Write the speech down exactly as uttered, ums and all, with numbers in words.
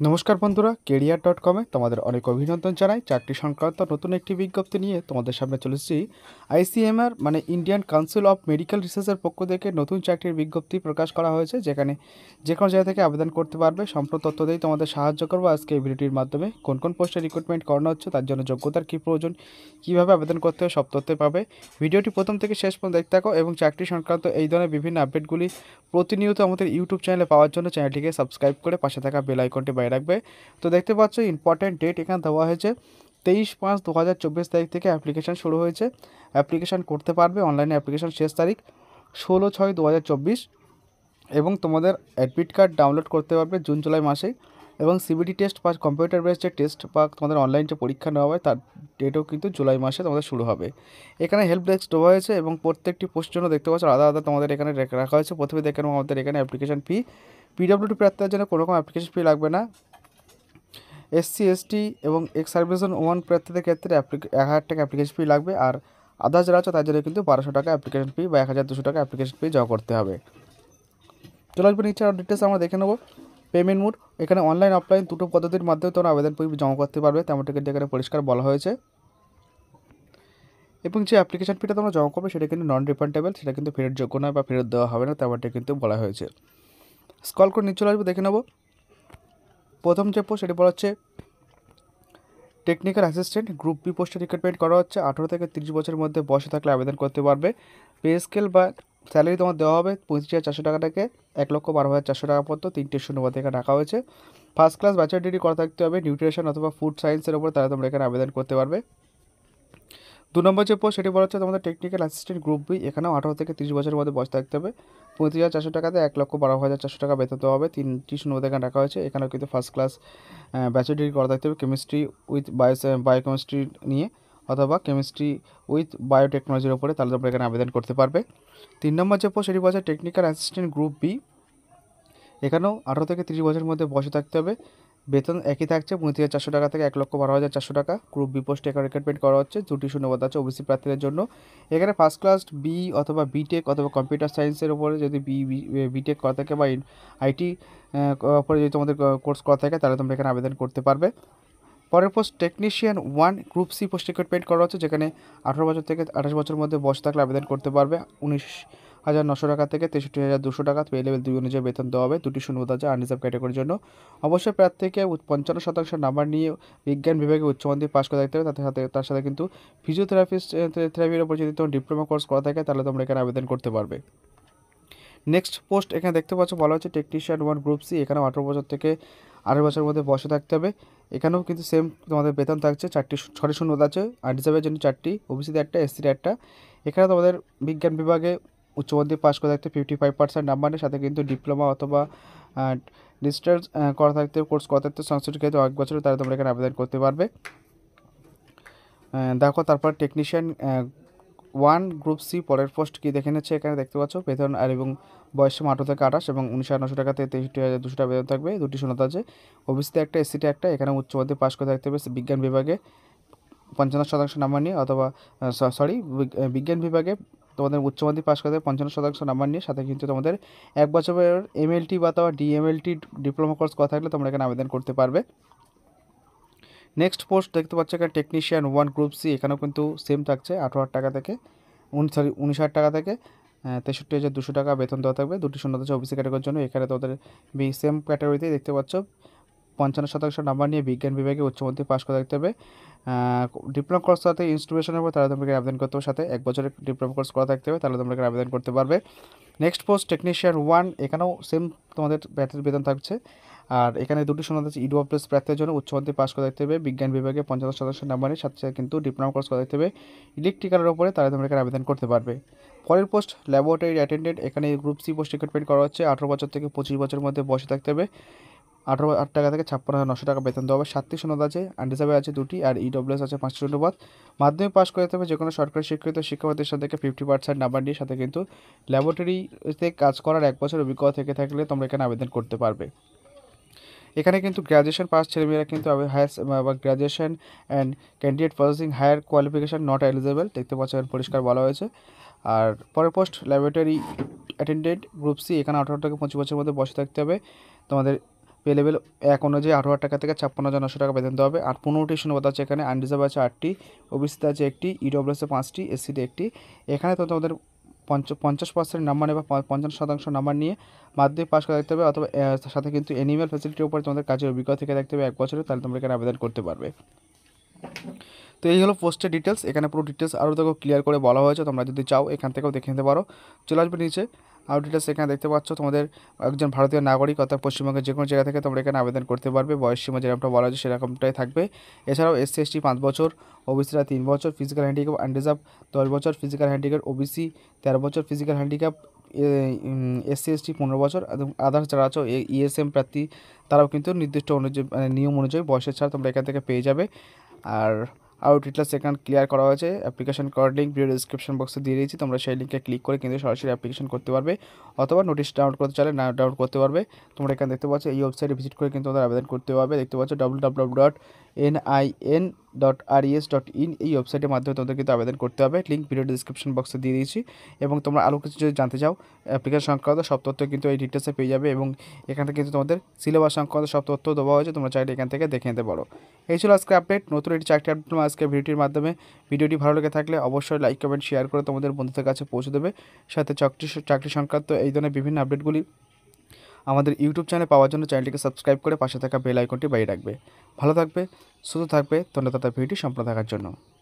নমস্কার বন্ধুরা, career dot কমে তোমাদের অনেক অভিনন্দন জানাই। চাকরি সংক্রান্ত নতুন একটি বিজ্ঞপ্তি নিয়ে তোমাদের সামনে চলে এসেছি। আইসিএমআর মানে ইন্ডিয়ান কাউন্সিল অফ মেডিকেল রিসার্চের পক্ষ থেকে নতুন চাকরির বিজ্ঞপ্তি প্রকাশ করা হয়েছে, যেখানে যে কোনো জায়গা থেকে আবেদন করতে পারবে। সম্পূর্ণ তথ্য দিয়ে তোমাদের সাহায্য করবো আজকে এই ভিডিওটির মাধ্যমে। কোন কোন পোস্টে রিক্রুটমেন্ট করানো হচ্ছে, তার জন্য যোগ্যতার কী প্রয়োজন, কীভাবে আবেদন করতে হয়, সব তথ্য পাবে। ভিডিওটি প্রথম থেকে শেষ পর্যন্ত দেখতে থাকো এবং চাকরি সংক্রান্ত এই ধরনের বিভিন্ন আপডেটগুলি প্রতিনিয়ত আমাদের ইউটিউব চ্যানেলে পাওয়ার জন্য চ্যানেলটিকে সাবস্ক্রাইব করে পাশে থাকা বেল আইকনটি বাইরে রাখবে। তো দেখতে পাচ্ছ ইম্পর্ট্যান্ট ডেট এখানে দেওয়া হয়েছে তেইশ পাঁচ দু হাজার চব্বিশ তারিখ থেকে অ্যাপ্লিকেশান শুরু হয়েছে। অ্যাপ্লিকেশান করতে পারবে, অনলাইনে অ্যাপ্লিকেশান শেষ তারিখ ষোলো ছয় দু হাজার চব্বিশ এবং তোমাদের অ্যাডমিট কার্ড ডাউনলোড করতে পারবে জুন জুলাই মাসেই। এবং সিবিটি টেস্ট বা কম্পিউটার বেসড যে টেস্ট বা তোমাদের অনলাইন যে পরীক্ষা নেওয়া হবে তার ডেটও কিন্তু জুলাই মাসে তোমাদের শুরু হবে। এখানে হেল্প ডেস্ক দেওয়া হয়েছে এবং প্রত্যেকটি পোস্টের জন্য দেখতে পাচ্ছ আলাদা আলাদা তোমাদের এখানে রাখা হয়েছে। প্রথমে দেখে নেবো আমাদের এখানে অ্যাপ্লিকেশান ফি। পিডব্লিউডি প্রার্থীদের জন্য কোনো রকম অ্যাপ্লিকেশন ফি লাগবে না। এসসি এসটি এবং এক্স সার্ভিসম্যান ওয়ান প্রার্থীদের ক্ষেত্রে এক হাজার টাকা অ্যাপ্লিকেশন ফি লাগবে। আর আদার্স যারা আছে তার জন্য কিন্তু বারোশো টাকা অ্যাপ্লিকেশন ফি বা এক হাজার দুশো টাকা অ্যাপ্লিকেশন ফি জমা করতে হবে। চলো আসবে নিচে আর ডিটেলস আমরা দেখে নেবো। পেমেন্ট মোড এখানে অনলাইন অফলাইন দুটো পদ্ধতির মাধ্যমে তোমরা আবেদন জমা করতে পারবে, তেমনটা কিন্তু এখানে পরিষ্কার বলা হয়েছে। এবং যে অ্যাপ্লিকেশন ফিটা তোমরা জমা করবে সেটা কিন্তু নন রিফান্ডেবল, সেটা কিন্তু ফেরত যোগ্য নয় বা ফেরত দেওয়া হবে না, তেমনটা কিন্তু বলা হয়েছে। স্ক্রল করে নিচে চলে আসবে, দেখে নেবো। প্রথম যে পোস্ট সেটি বলা হচ্ছে টেকনিক্যাল অ্যাসিস্ট্যান্ট গ্রুপ বি পোস্টে রিক্রুটমেন্ট করা হচ্ছে। আঠারো থেকে তিরিশ বছরের মধ্যে বয়সে থাকলে আবেদন করতে পারবে। পে স্কেল বা স্যালারি তোমার দেওয়া হবে পঁয়ত্রিশ হাজার চারশো টাকা থেকে এক লক্ষ বারো হাজার চারশো টাকা পর্যন্ত, তিনটে শূন্যবাদ এখানে রাখা হয়েছে। ফার্স্ট ক্লাস ব্যাচেলর ডিগ্রি করা থাকতে হবে নিউট্রিশন অথবা ফুড সায়েন্সের উপর, তারা তোমরা এখানে আবেদন করতে পারবে। দু নম্বর যে পোস্ট সেটি বলা হচ্ছে তোমাদের টেকনিক্যাল অ্যাসিস্ট্যান্ট গ্রুপ বি, এখানেও আঠারো থেকে তিরিশ বছরের মধ্যে বয়স থাকতে হবে। পঁয়ত্রিশ হাজার চারশো টাকাতে এক লক্ষ বারো হাজার চারশো টাকা বেতন দেওয়া হবে, তিনটি শূন্যবাদ এখানে রাখা হয়েছে। এখানেও কিন্তু ফার্স্ট ক্লাস ব্যাচেলর ডিগ্রি করা থাকতে হবে কেমিস্ট্রি উইথ বায়ো বায়োকেমিস্ট্রি নিয়ে অথবা কেমিস্ট্রি উইথ বায়োটেকনোলজির উপরে, তাহলে তোমরা এখানে আবেদন করতে পারবে। তিন নম্বর যে পোস্ট সেটি বলা হচ্ছে টেকনিক্যাল অ্যাসিস্ট্যান্ট গ্রুপ বি, এখানেও আঠারো থেকে তিরিশ বছরের মধ্যে বসে থাকতে হবে। বেতন একই থাকছে পঁয়ত্রিশ হাজার চারশো টাকা থেকে এক লক্ষ বারো হাজার চারশো টাকা। গ্রুপ বি পোস্টে এখানে রিক্রুটমেন্ট করা হচ্ছে, দুটি শূন্যপদ আছে ওবিসি প্রার্থীদের জন্য। এখানে ফার্স্ট ক্লাস বি অথবা বিটেক অথবা কম্পিউটার সায়েন্সের উপরে যদি বি বিটেক করা থাকে বা আইটি উপরে যদি তোমাদের কোর্স করা থাকে তাহলে তোমরা এখানে আবেদন করতে পারবে। পরের post technician one group C post recruitment করা হচ্ছে, যেখানে আঠারো বছর থেকে আঠাশ বছরের মধ্যে বয়স থাকলে আবেদন করতে পারবে। উনিশ হাজার নশো টাকা থেকে তেষট্টি হাজার দুশো টাকা পে লেভেল দুই অনুযায়ী বেতন দেওয়া হবে। দুটি শূন্যপদ আছে আনরিজার্ভ ক্যাটাগরির জন্য। অবশ্যই প্রার্থীকে পঞ্চান্ন শতাংশ নাম্বার নিয়ে বিজ্ঞান বিভাগে উচ্চমাধ্যমিক পাশ করে থাকতে হবে। তার সাথে তার সাথে কিন্তু ফিজিওথেরাপিস্ট থেরাপির উপর যদি তোমার ডিপ্লোমা কোর্স করা থাকে তাহলে তোমরা এখানে আবেদন করতে পারবে। নেক্সট পোস্ট এখানে দেখতে পাচ্ছ বলা হচ্ছে টেকনিশিয়ান ওয়ান গ্রুপ সি, এখানেও আঠারো বছর থেকে আঠারো বছরের মধ্যে বসে থাকতে হবে। এখানেও কিন্তু সেম তোমাদের বেতন থাকছে, চারটি ছটি শূন্যপদ আছে, আনরিজার্ভের জন্য চারটি, ওবিসিতে একটা, এসসিতে একটা। এখানে তোমাদের বিজ্ঞান বিভাগে উচ্চমাধ্যমিক পাস করে থাকতে ফিফটি ফাইভ পার্সেন্ট নাম্বারের সাথে কিন্তু ডিপ্লোমা অথবা ডিস্টেন্স করা থাকতে কোর্স করা থাকতে সংশ্লিষ্ট ক্ষেত্রে এক বছরের, তারা তোমরা এখানে আবেদন করতে পারবে। দেখো তারপর টেকনিশিয়ান ওয়ান গ্রুপ সি পরের পোস্ট কি দেখে নিচ্ছে। এখানে দেখতে পাচ্ছ বেতন আর এবং বয়স সীমা আঠারো থেকে আঠাশ এবং উনিশ হাজার নশো টাকা থেকে তেষট্টি হাজার দুশো টাকা বেতন থাকবে। দুটি শূন্যতা আছে, ওবিসিতে একটা, এসসিতে একটা। এখানে উচ্চ মাধ্যমিক পাশ করে থাকতে হবে বিজ্ঞান বিভাগে পঞ্চান্ন শতাংশ নাম্বার নিয়ে অথবা সরি বিজ্ঞান বিভাগে তোমাদের উচ্চ মাধ্যমিক পাশ করতে পঞ্চান্ন শতাংশ নাম্বার নিয়ে, সাথে কিন্তু তোমাদের এক বছরের এমএলটি বা অথবা ডিএমএলটি ডিপ্লোমা কোর্স করা থাকলে তোমরা এখানে আবেদন করতে পারবে। নেক্সট পোস্ট দেখতে পাচ্ছ এখানে টেকনিশিয়ান ওয়ান গ্রুপ সি, এখানেও কিন্তু সেম থাকছে আঠারো হাজার টাকা থেকে উনিশ সরি উনিশ হাজার টাকা থেকে তেষট্টি হাজার দুশো টাকা বেতন দেওয়া থাকবে। দুটি শূন্য আছে ওবিসি ক্যাটাগরির জন্য। এখানে তোমাদের বি সেম ক্যাটাগরিতেই দেখতে পাচ্ছ পঞ্চান্ন শতাংশ নাম্বার নিয়ে বিজ্ঞান বিভাগে উচ্চ মাধ্যমিক পাশ করে থাকতে হবে। ডিপ্লোমা কোর্স সাথে ইনস্টিটিউশনের উপর তাহলে তোমরা আবেদন করতে হবে, সাথে এক বছরের ডিপ্লোমা কোর্স করা থাকতে হবে, তাহলে তোমরা আবেদন করতে পারবে। নেক্সট পোস্ট টেকনিশিয়ান ওয়ান, এখানেও সেম তোমাদের ব্যাটের বেতন থাকছে। আর এখানে দুটি শূন্য আছে ইডুয়া প্লাস প্রার্থীর জন্য উচ্চ মাধ্যমিক পাশ করে থাকতে হবে বিজ্ঞান বিভাগে পঞ্চাশ শতাংশ নাম্বারের সাথে সাথে কিন্তু ডিপ্লোমা কোর্স করে থাকতে হবে ইলেকট্রিক্যালের উপরে, তাহলে তোমরা এখানে আবেদন করতে পারবে। পরের পোস্ট ল্যাবরেটরি অ্যাটেন্ডেন্ট, এখানে গ্রুপ সি পোস্ট রিক্রুটমেন্ট করা হচ্ছে। আঠারো বছর থেকে পঁচিশ বছরের মধ্যে বসে থাকতে হবে। আঠারো আট টাকা থেকে ছাপ্পান্ন হাজার নশো টাকা বেতন দেওয়া হবে। সাতটি শূন্যত আছে, আনরিজার্ভে আছে দুটি, আর ইডব্লিউএস আছে পাঁচটি শূন্যপদ। মাধ্যমিক পাস করে হবে যে কোনো সরকারি স্বীকৃত শিক্ষা প্রতিষ্ঠান থেকে ফিফটি পার্সেন্ট নাম্বার নিয়ে, সাথে কিন্তু ল্যাবরেটরিতে কাজ করার এক বছর অভিজ্ঞতা থেকে থাকলে তোমরা এখানে আবেদন করতে পারবে। এখানে কিন্তু গ্র্যাজুয়েশন পাস ছেলেমেয়েরা কিন্তু হায়ার বা graduation and candidate processing higher qualification not eligible, দেখতে পাচ্ছেন পরিষ্কার বলা হয়েছে। আর পরের post laboratory attendant group C, এখানে আঠারো থেকে পঁচিশ বছরের মধ্যে বসে থাকতে হবে। তোমাদের পে লেভেল এক অনুযায়ী আঠারো হাজার টাকা থেকে ছাপ্পান্ন হাজার নশো টাকা বেতন দেওয়া হবে। আর পনেরোটি শূন্যপদ আছে এখানে, আনরিজার্ভ আছে আটটি, ওবিসিতে আছে একটি, ইডব্লিউএসে পাঁচটি, এসসিতে একটি। এখানে তো তোমাদের পঞ্চ পঞ্চাশ পার্সেন্ট নাম্বার নেবে, পঞ্চান্ন শতাংশ নাম্বার নিয়ে মাধ্যমিক পাস করে দেখতে হবে, অথবা সাথে কিন্তু অ্যানিম্যাল ফ্যাসিলিটির উপরে তোমাদের কাজের অভিজ্ঞতা থেকে দেখতে হবে এক বছরে, তাহলে তোমরা এখানে আবেদন করতে পারবে। তো এই হলো পোস্টের ডিটেলস। এখানে পুরো ডিটেলস আরও দেখো ক্লিয়ার করে বলা হয়েছে, তোমরা যদি চাও এখান থেকেও দেখে নিতে পারো। চলে আসবে নিচে, আরও ডিটেলস এখানে দেখতে পাচ্ছ। তোমাদের একজন ভারতীয় নাগরিক অর্থাৎ পশ্চিমবঙ্গের যে কোনো জায়গা থেকে তোমরা এখানে আবেদন করতে পারবে। বয়স সীমা যেরকমটা বলা হয়েছে সেরকমটাই থাকবে। এছাড়াও এসসি এসটি পাঁচ বছর, ওবিসিরা তিন বছর, ফিজিক্যাল হ্যান্ডিক্যাপ আনরিজার্ভ দশ বছর, ফিজিক্যাল হ্যান্ডিক্যাপ ওবিসি তেরো বছর, ফিজিক্যাল হ্যান্ডিক্যাপ এসসি এসটি পনেরো বছর, এবং আদার্স যারা আছো ইএসএম প্রার্থী তারাও কিন্তু নির্দিষ্ট অনুযায়ী মানে নিয়ম অনুযায়ী বয়সের ছাড় তোমরা এখান থেকে পেয়ে যাবে। আর আরও ডিটেলস এখানে ক্লিয়ার করা হয়েছে। অ্যাপ্লিকেশন করার লিঙ্ক ভিডিও ডিসক্রিপশন বক্সে দিয়ে দিয়েছি, তোমরা সেই লিঙ্কে ক্লিক করে কিন্তু সরাসরি অ্যাপ্লিকেশন করতে পারবে, অথবা নোটিশ ডাউনলোড করতে চাইলে না ডাউনলোড করতে পারবে। তোমরা এখানে দেখতে পাচ্ছ এই ওয়েবসাইটে ভিজিট করে কিন্তু তোমাদের আবেদন করতে পারবে। দেখতে পাচ্ছ W W W dot N I N dot R E S dot in, এই ওয়েবসাইটের মাধ্যমে তোমাদের কিন্তু আবেদন করতে হবে। লিঙ্ক ভিডিও ডিসক্রিপশন বক্সে দিয়ে দিয়েছি। এবং তোমরা আরও কিছু যদি জানতে চাও অ্যাপ্লিকেশন সংক্রান্ত সব তথ্য কিন্তু এই ডিটেলসে পেয়ে যাবে, এবং এখান থেকে কিন্তু তোমাদের সিলেবাস সংক্রান্ত সব তথ্য দেওয়া হয়েছে, তোমরা চাইলে এখান থেকে দেখে নিতে পারো। এই ছিল আজকে আপডেট, নতুন একটি চাকরি আপডেট আজকে ভিডিওটির মাধ্যমে। ভিডিওটি ভালো লেগে থাকলে অবশ্যই লাইক কমেন্ট শেয়ার করে তোমাদের বন্ধুদের কাছে পৌঁছে দেবে। সাথে চাকরি চাকরি সংক্রান্ত এই ধরনের বিভিন্ন আপডেটগুলি আমাদের ইউটিউব চ্যানেলে পাওয়ার জন্য চ্যানেলটিকে সাবস্ক্রাইব করে পাশে থাকা বেল আইকনটি বাজিয়ে রাখবে। ভালো থাকবে, সুস্থ থাকবে, ধন্যবাদ ভিডিওটি সম্পূর্ণ দেখার জন্য।